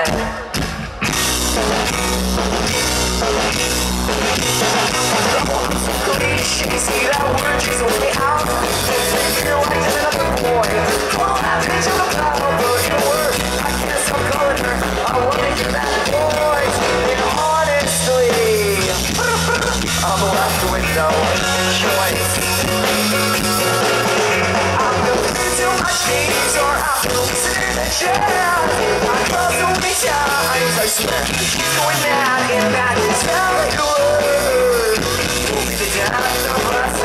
See that word, she's only out. Feel like there's another boy. Call that bitch on the power, but your word. I can't stop calling her. I wanna hear that voice. And honestly, I'm left window choice. I'm losing too much needs, or I'm losing the chance. I love so many times, I swear. She's going mad, and that is how it goes. We'll be the death of us.